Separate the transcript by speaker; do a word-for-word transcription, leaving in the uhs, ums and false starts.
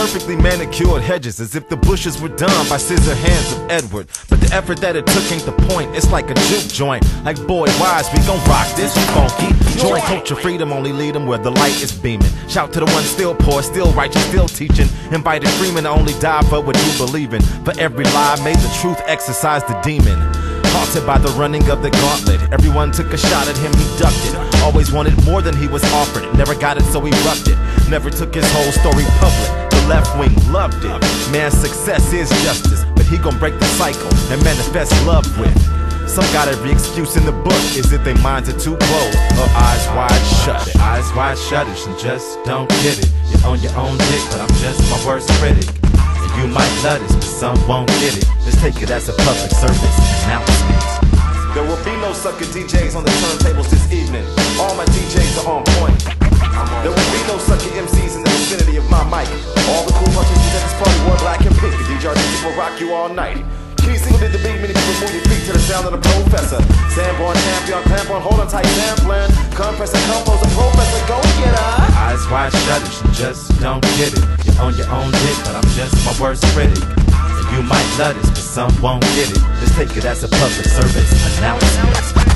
Speaker 1: perfectly manicured hedges, as if the bushes were done by scissor hands of Edward. But the effort that it took ain't the point. It's like a juke joint. Like, boy, wise, we gon' rock this funky joint. Culture freedom, only lead them where the light is beaming. Shout to the one still poor, still righteous, still teaching. Invited freeman to only die for what you believe in. For every lie, made the truth exercise the demon. Haunted by the running of the gauntlet, everyone took a shot at him, he ducked it. Always wanted more than he was offered, never got it so he roughed it. Never took his whole story public, the left wing loved it. Man's success is justice, but he gon' break the cycle and manifest love with. Some got every excuse in the book, is it their minds are too closed or eyes wide shut. Their eyes wide shuttish and just don't get it. You're on your own dick, but I'm just my worst critic. You might love this, but some won't get it. Let's take it as a public service announcement. There will be no sucker D Js on the turntables this evening. All my D Js are on point. There will be no sucker M Cs in the vicinity of my mic. All the cool participants at this party wore black and pink. The D J artists will rock you all night. Key single did the beat, many people move your feet to the sound of the professor. Sanborn, champion, clamp on, hold on tight, sampling. Compressor, compose, a professor, go get her. Eyes wide shuttish and just don't get it. You're on your own dick, but I'm just my worst critic. And you might love this, but some won't get it. Just take it as a public service announcement.